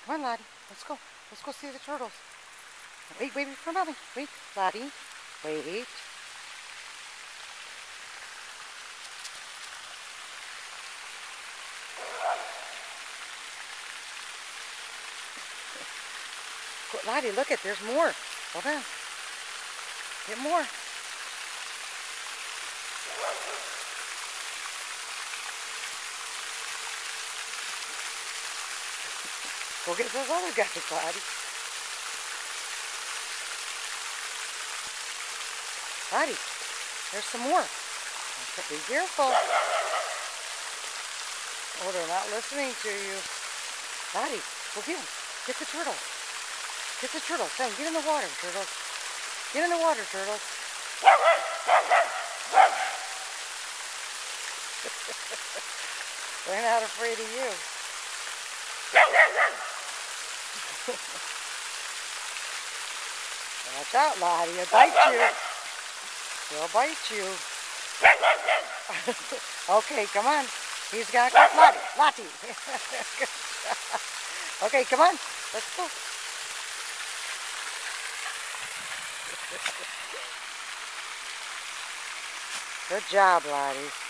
Come on, Lottie. Let's go. Let's go see the turtles. Wait, wait for mommy. Wait, Lottie. Wait. Lottie, look it. There's more. Hold on. Get more. Go get those other guys, Lottie. Lottie, there's some more. Okay, be careful. Oh, they're not listening to you. Lottie, go get them. Get the turtle. Get the turtle. Sam, get in the water, turtle. Get in the water, turtle. They're not afraid of you. Watch out, Lottie. He'll bite you. He'll bite you. Okay, come on. He's got Lottie. Lottie. Okay, come on. Let's go. Good job, Lottie.